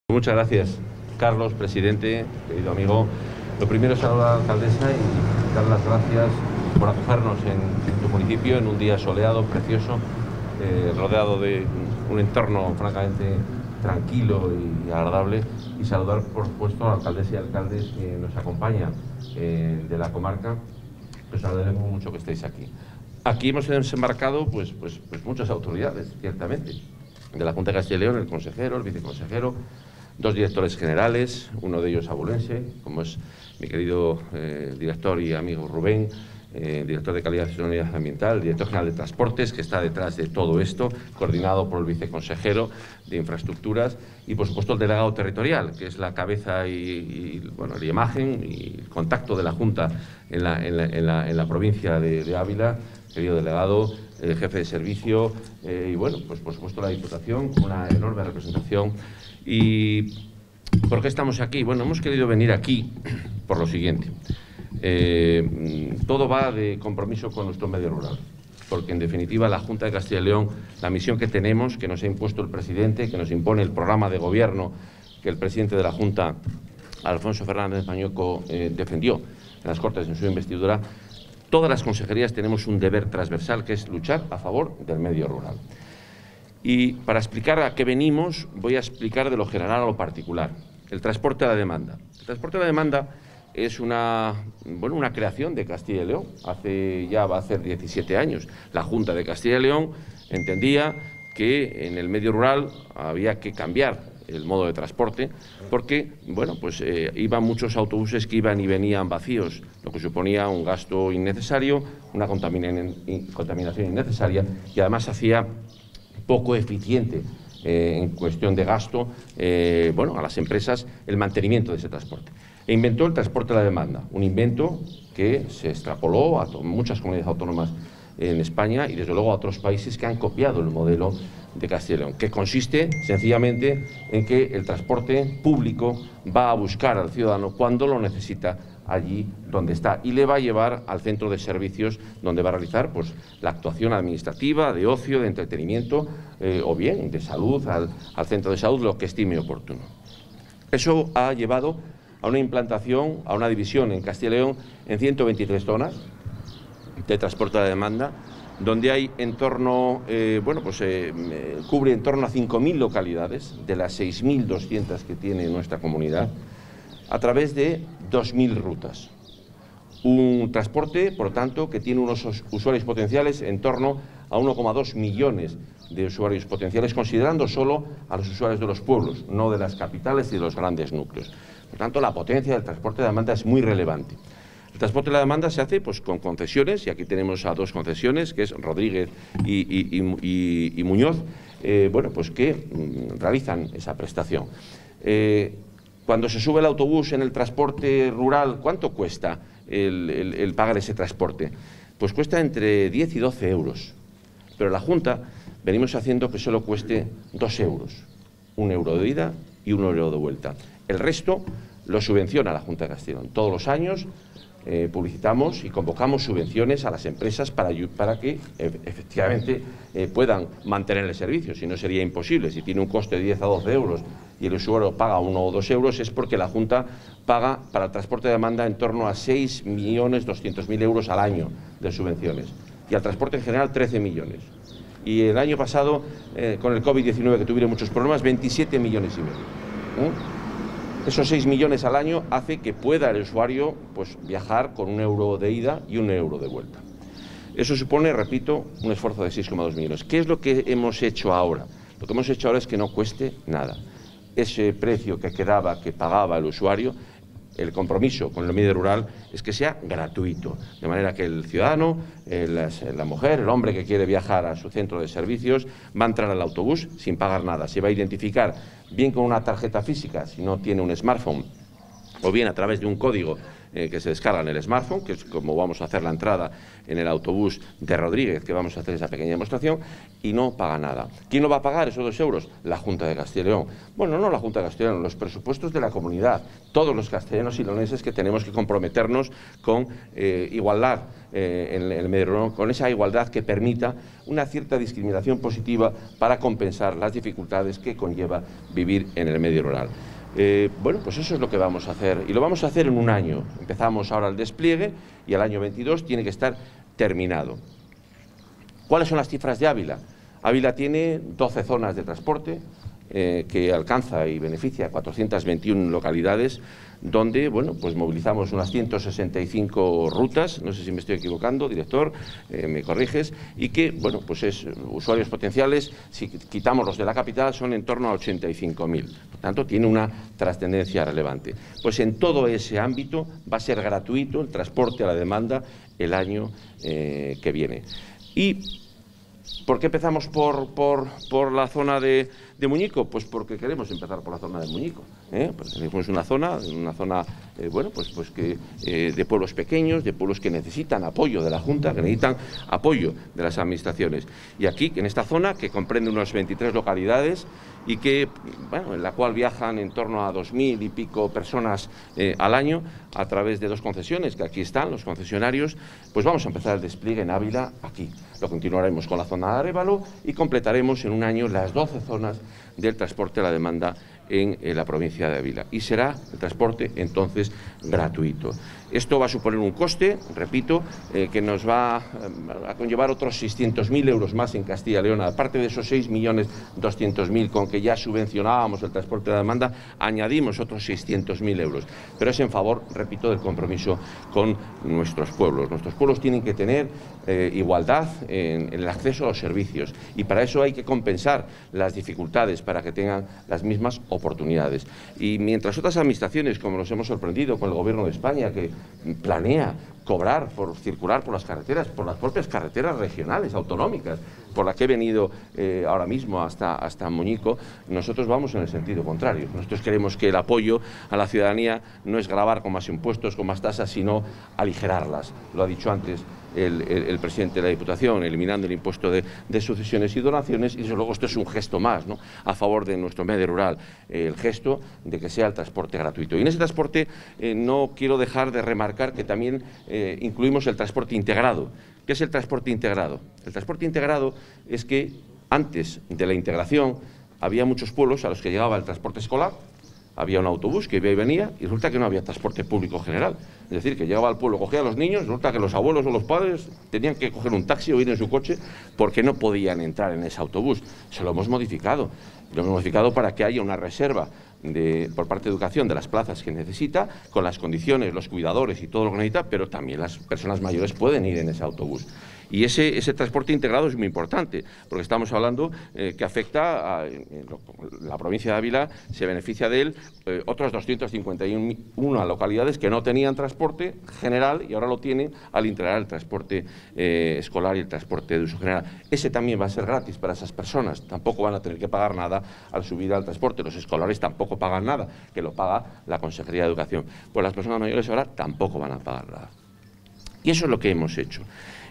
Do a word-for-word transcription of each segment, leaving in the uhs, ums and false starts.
Muchas gracias, Carlos, presidente, querido amigo. Lo primero es saludar a la alcaldesa y dar las gracias por acogernos en, en tu municipio en un día soleado, precioso, eh, rodeado de un entorno francamente tranquilo y agradable, y saludar, por supuesto, a la alcaldesa y alcaldes que nos acompañan eh, de la comarca. Os agradecemos mucho que estéis aquí. Aquí hemos desembarcado pues, pues, pues muchas autoridades, ciertamente, de la Junta de Castilla y León, el consejero, el viceconsejero, dos directores generales, uno de ellos abulense, como es mi querido eh, director y amigo Rubén, eh, director de Calidad y Sostenibilidad Ambiental, director general de Transportes, que está detrás de todo esto, coordinado por el viceconsejero de Infraestructuras, y por supuesto el delegado territorial, que es la cabeza y, y bueno, la imagen y el contacto de la Junta en la, en la, en la, en la provincia de, de Ávila, querido delegado, eh, jefe de servicio, eh, y bueno, pues por supuesto la Diputación, con una enorme representación. ¿Y por qué estamos aquí? Bueno, hemos querido venir aquí por lo siguiente. Eh, todo va de compromiso con nuestro medio rural, porque en definitiva la Junta de Castilla y León, la misión que tenemos, que nos ha impuesto el presidente, que nos impone el programa de gobierno que el presidente de la Junta, Alfonso Fernández Mañueco, eh, defendió en las Cortes en su investidura. Todas las consejerías tenemos un deber transversal, que es luchar a favor del medio rural. Y para explicar a qué venimos, voy a explicar de lo general a lo particular. El transporte a la demanda. El transporte a la demanda es una, bueno, una creación de Castilla y León. Hace ya va a hacer diecisiete años. La Junta de Castilla y León entendía que en el medio rural había que cambiar el modo de transporte, porque bueno, pues eh, iban muchos autobuses que iban y venían vacíos, lo que suponía un gasto innecesario, una contaminación innecesaria, y además hacía poco eficiente eh, en cuestión de gasto eh, bueno, a las empresas el mantenimiento de ese transporte. E inventó el transporte a la demanda, un invento que se extrapoló a muchas comunidades autónomas en España y desde luego a otros países que han copiado el modelo de Castilla y León, que consiste sencillamente en que el transporte público va a buscar al ciudadano cuando lo necesita allí donde está y le va a llevar al centro de servicios donde va a realizar pues, la actuación administrativa, de ocio, de entretenimiento eh, o bien de salud, al, al centro de salud, lo que estime oportuno. Eso ha llevado a una implantación, a una división en Castilla y León en ciento veintitrés zonas de transporte a la demanda, donde hay en torno, eh, bueno, pues eh, cubre en torno a cinco mil localidades de las seis mil doscientas que tiene nuestra comunidad, a través de dos mil rutas. Un transporte, por tanto, que tiene unos usuarios potenciales en torno a uno coma dos millones de usuarios potenciales, considerando solo a los usuarios de los pueblos, no de las capitales y de los grandes núcleos. Por tanto, la potencia del transporte de demanda es muy relevante. El transporte de la demanda se hace pues, con concesiones, y aquí tenemos a dos concesiones, que es Rodríguez y, y, y, y Muñoz, eh, bueno, pues que mm, realizan esa prestación. Eh, cuando se sube el autobús en el transporte rural, ¿cuánto cuesta el, el, el pagar ese transporte? Pues cuesta entre diez y doce euros, pero la Junta venimos haciendo que solo cueste dos euros, un euro de ida y un euro de vuelta. El resto lo subvenciona la Junta de Castilla y León. Todos los años Eh, publicitamos y convocamos subvenciones a las empresas para, para que e, efectivamente eh, puedan mantener el servicio, si no sería imposible. Si tiene un coste de diez a doce euros y el usuario paga uno o dos euros, es porque la Junta paga para el transporte de demanda en torno a seis millones doscientos mil euros al año de subvenciones y al transporte en general trece millones. Y el año pasado, eh, con el COVID diecinueve, que tuvieron muchos problemas, veintisiete millones y medio. ¿Eh? Esos seis millones al año hace que pueda el usuario pues, viajar con un euro de ida y un euro de vuelta. Eso supone, repito, un esfuerzo de seis coma dos millones. ¿Qué es lo que hemos hecho ahora? Lo que hemos hecho ahora es que no cueste nada. Ese precio que quedaba, que pagaba el usuario, el compromiso con el medio rural es que sea gratuito, de manera que el ciudadano, el, la mujer, el hombre que quiere viajar a su centro de servicios va a entrar al autobús sin pagar nada. Se va a identificar bien con una tarjeta física, si no tiene un smartphone, o bien a través de un código eh, que se descarga en el smartphone, que es como vamos a hacer la entrada en el autobús de Rodríguez, que vamos a hacer esa pequeña demostración, y no paga nada. ¿Quién lo va a pagar esos dos euros? La Junta de Castilla y León. Bueno, no la Junta de Castilla y León, los presupuestos de la comunidad, todos los castellanos y leoneses que tenemos que comprometernos con eh, igualdad eh, en el medio rural, con esa igualdad que permita una cierta discriminación positiva para compensar las dificultades que conlleva vivir en el medio rural. Eh, bueno, pues eso es lo que vamos a hacer, y lo vamos a hacer en un año. Empezamos ahora el despliegue y al año veintidós tiene que estar terminado. ¿Cuáles son las cifras de Ávila? Ávila tiene doce zonas de transporte eh, que alcanza y beneficia a cuatrocientas veintiuna localidades, donde, bueno, pues movilizamos unas ciento sesenta y cinco rutas, no sé si me estoy equivocando, director, eh, me corriges, y que, bueno, pues es usuarios potenciales, si quitamos los de la capital, son en torno a ochenta y cinco mil. Por tanto, tiene una trascendencia relevante. Pues en todo ese ámbito va a ser gratuito el transporte a la demanda el año eh, que viene. Y ¿por qué empezamos por, por, por la zona de, de Muñico? Pues porque queremos empezar por la zona de Muñico, ¿eh? Porque tenemos una zona, una zona eh, bueno, pues, pues que, eh, de pueblos pequeños, de pueblos que necesitan apoyo de la Junta, que necesitan apoyo de las administraciones. Y aquí, en esta zona, que comprende unas veintitrés localidades y que, bueno, en la cual viajan en torno a dos mil y pico personas eh, al año a través de dos concesiones, que aquí están, los concesionarios, pues vamos a empezar el despliegue en Ávila aquí. Lo continuaremos con la zona de Arévalo y completaremos en un año las doce zonas del transporte a la demanda en, en la provincia de Ávila. Y será el transporte entonces gratuito. Esto va a suponer un coste, repito, eh, que nos va a conllevar otros seiscientos mil euros más en Castilla y León. Aparte de esos seis millones doscientos mil con que ya subvencionábamos el transporte de la demanda, añadimos otros seiscientos mil euros. Pero es en favor, repito, del compromiso con nuestros pueblos. Nuestros pueblos tienen que tener eh, igualdad en, en el acceso a los servicios, y para eso hay que compensar las dificultades para que tengan las mismas oportunidades. Y mientras otras administraciones, como nos hemos sorprendido con el Gobierno de España, que planea cobrar por circular por las carreteras, por las propias carreteras regionales, autonómicas, por la que he venido eh, ahora mismo hasta, hasta Muñico, nosotros vamos en el sentido contrario. Nosotros queremos que el apoyo a la ciudadanía no es gravar con más impuestos, con más tasas, sino aligerarlas. Lo ha dicho antes el, el, el presidente de la Diputación, eliminando el impuesto de, de sucesiones y donaciones, y desde luego esto es un gesto más, ¿no?, a favor de nuestro medio rural, eh, el gesto de que sea el transporte gratuito. Y en ese transporte eh, no quiero dejar de remarcar que también eh, incluimos el transporte integrado. ¿Qué es el transporte integrado? El transporte integrado es que antes de la integración había muchos pueblos a los que llegaba el transporte escolar, había un autobús que iba y venía, y resulta que no había transporte público general. Es decir, que llegaba al pueblo, cogía a los niños, resulta que los abuelos o los padres tenían que coger un taxi o ir en su coche porque no podían entrar en ese autobús. Se lo hemos modificado. Lo hemos modificado para que haya una reserva de, por parte de Educación de las plazas que necesita, con las condiciones, los cuidadores y todo lo que necesita, pero también las personas mayores pueden ir en ese autobús. Y ese, ese transporte integrado es muy importante, porque estamos hablando eh, que afecta a eh, la provincia de Ávila, se beneficia de él eh, otras doscientas cincuenta y una localidades que no tenían transporte general y ahora lo tienen al integrar el transporte eh, escolar y el transporte de uso general. Ese también va a ser gratis para esas personas, tampoco van a tener que pagar nada al subir al transporte. Los escolares tampoco pagan nada, que lo paga la Consejería de Educación. Pues las personas mayores ahora tampoco van a pagar nada. Y eso es lo que hemos hecho.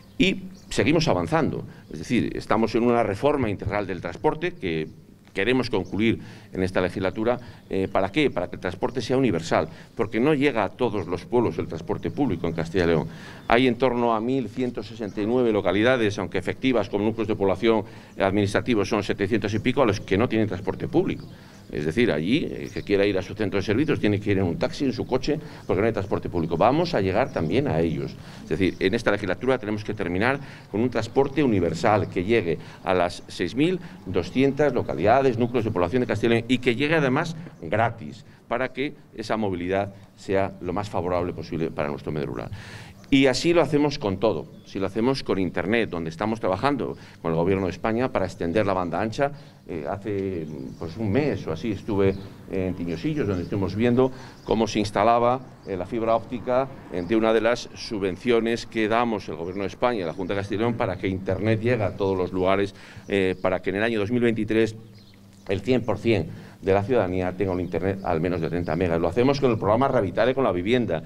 Y seguimos avanzando, es decir, estamos en una reforma integral del transporte que queremos concluir en esta legislatura. Eh, ¿Para qué? Para que el transporte sea universal, porque no llega a todos los pueblos el transporte público en Castilla y León. Hay en torno a mil ciento sesenta y nueve localidades, aunque efectivas con núcleos de población administrativos son setecientos y pico, a los que no tienen transporte público. Es decir, allí, el que quiera ir a su centro de servicios tiene que ir en un taxi, en su coche, porque no hay transporte público. Vamos a llegar también a ellos. Es decir, en esta legislatura tenemos que terminar con un transporte universal que llegue a las seis mil doscientas localidades, núcleos de población de Castilla y León, y que llegue además gratis, para que esa movilidad sea lo más favorable posible para nuestro medio rural. Y así lo hacemos con todo, si lo hacemos con Internet, donde estamos trabajando con el Gobierno de España para extender la banda ancha. Eh, hace pues, un mes o así estuve en Tiñosillos, donde estuvimos viendo cómo se instalaba eh, la fibra óptica eh, de una de las subvenciones que damos el Gobierno de España y la Junta de Castilla y León para que Internet llegue a todos los lugares, eh, para que en el año dos mil veintitrés el cien por cien de la ciudadanía tenga un internet al menos de treinta megas. Lo hacemos con el programa Rehabilitare con la vivienda,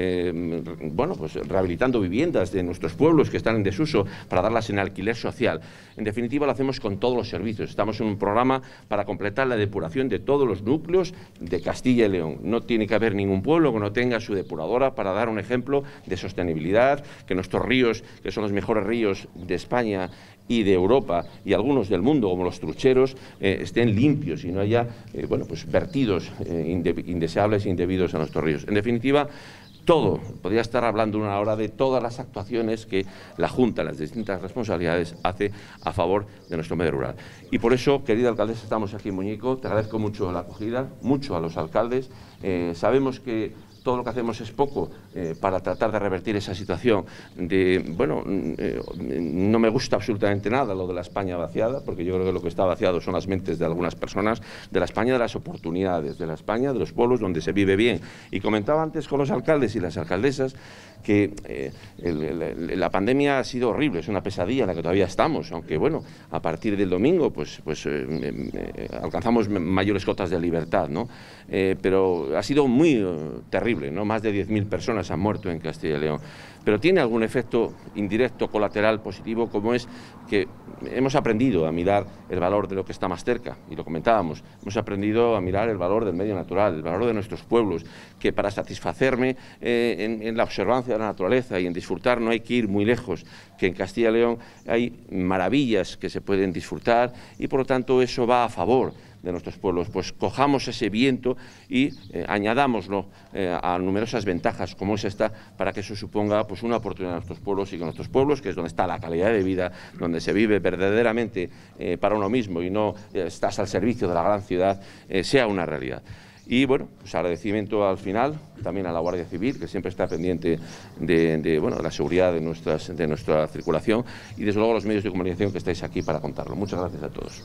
eh, bueno, pues rehabilitando viviendas de nuestros pueblos que están en desuso para darlas en alquiler social. En definitiva, lo hacemos con todos los servicios. Estamos en un programa para completar la depuración de todos los núcleos de Castilla y León. No tiene que haber ningún pueblo que no tenga su depuradora, para dar un ejemplo de sostenibilidad, que nuestros ríos, que son los mejores ríos de España y de Europa y algunos del mundo, como los trucheros, eh, estén limpios y no haya eh, bueno, pues vertidos eh, inde indeseables e indebidos a nuestros ríos. En definitiva, todo, podría estar hablando una hora de todas las actuaciones que la Junta, las distintas responsabilidades, hace a favor de nuestro medio rural. Y por eso, querida alcaldesa, estamos aquí en Muñico. Te agradezco mucho la acogida, mucho a los alcaldes. Eh, sabemos que todo lo que hacemos es poco eh, para tratar de revertir esa situación de, bueno, eh, no me gusta absolutamente nada lo de la España vaciada, porque yo creo que lo que está vaciado son las mentes de algunas personas, de la España de las oportunidades, de la España de los pueblos donde se vive bien. Y comentaba antes con los alcaldes y las alcaldesas que eh, el, el, la pandemia ha sido horrible, es una pesadilla en la que todavía estamos, aunque bueno, a partir del domingo pues, pues eh, eh, alcanzamos mayores cotas de libertad, ¿no? Eh, pero ha sido muy eh, terrible, ¿no? Más de diez mil personas han muerto en Castilla y León. Pero tiene algún efecto indirecto, colateral, positivo, como es que hemos aprendido a mirar el valor de lo que está más cerca, y lo comentábamos, hemos aprendido a mirar el valor del medio natural, el valor de nuestros pueblos, que para satisfacerme eh, en, en la observancia de la naturaleza y en disfrutar no hay que ir muy lejos, que en Castilla y León hay maravillas que se pueden disfrutar y por lo tanto eso va a favor de nuestros pueblos. Pues cojamos ese viento y eh, añadámoslo eh, a numerosas ventajas como es esta, para que eso suponga pues una oportunidad a nuestros pueblos y que nuestros pueblos, que es donde está la calidad de vida, donde se vive verdaderamente eh, para uno mismo y no eh, estás al servicio de la gran ciudad, eh, sea una realidad. Y bueno, pues agradecimiento al final también a la Guardia Civil, que siempre está pendiente de, de, bueno, de la seguridad de, nuestras, de nuestra circulación, y desde luego a los medios de comunicación que estáis aquí para contarlo. Muchas gracias a todos.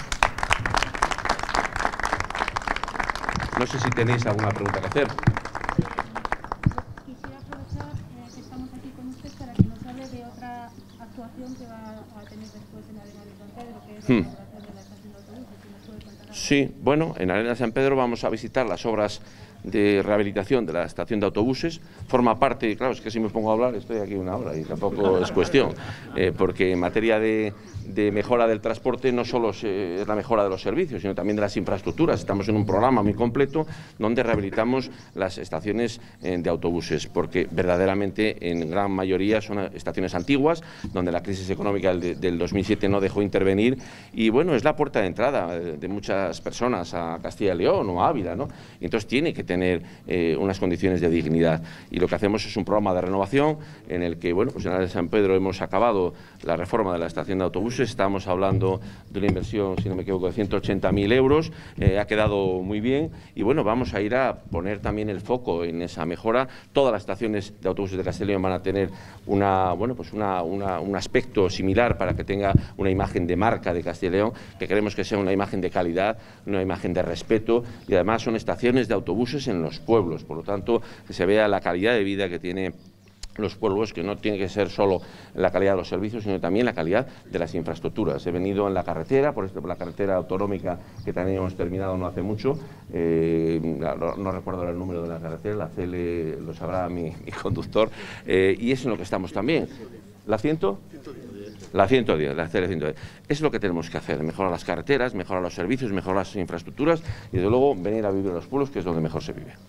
No sé si tenéis alguna pregunta que hacer. Quisiera aprovechar eh, que estamos aquí con usted para que nos hable de otra actuación que va a tener después en Arenas de San Pedro, que es la Hmm. inauguración de la estación de autobuses. Si nos puede contar algo. Sí, bueno, en Arenas de San Pedro vamos a visitar las obras de rehabilitación de la estación de autobuses. Forma parte, claro, es que si me pongo a hablar estoy aquí una hora y tampoco es cuestión, eh, porque en materia de, de mejora del transporte no solo se, es la mejora de los servicios, sino también de las infraestructuras. Estamos en un programa muy completo donde rehabilitamos las estaciones eh, de autobuses, porque verdaderamente en gran mayoría son estaciones antiguas, donde la crisis económica del, del dos mil siete no dejó intervenir, y bueno, es la puerta de entrada de, de muchas personas a Castilla y León o a Ávila, ¿no? Y entonces tiene que tener eh, unas condiciones de dignidad, y lo que hacemos es un programa de renovación en el que, bueno, pues en Arenas de San Pedro hemos acabado la reforma de la estación de autobuses. Estamos hablando de una inversión, si no me equivoco, de ciento ochenta mil euros, eh, ha quedado muy bien, y bueno, vamos a ir a poner también el foco en esa mejora. Todas las estaciones de autobuses de Castilla y León van a tener una, bueno, pues una, una, un aspecto similar para que tenga una imagen de marca de Castilla y León, que queremos que sea una imagen de calidad, una imagen de respeto, y además son estaciones de autobuses en los pueblos, por lo tanto que se vea la calidad de vida que tiene los pueblos, que no tiene que ser solo la calidad de los servicios, sino también la calidad de las infraestructuras. He venido en la carretera, por ejemplo, la carretera autonómica que también hemos terminado no hace mucho, eh, no, no recuerdo el número de la carretera, la C L lo sabrá mi, mi conductor, eh, y es en lo que estamos también. ¿La ciento? La ciento diez, la C L ciento diez. Es lo que tenemos que hacer, mejorar las carreteras, mejorar los servicios, mejorar las infraestructuras y, desde luego, venir a vivir a los pueblos, que es donde mejor se vive.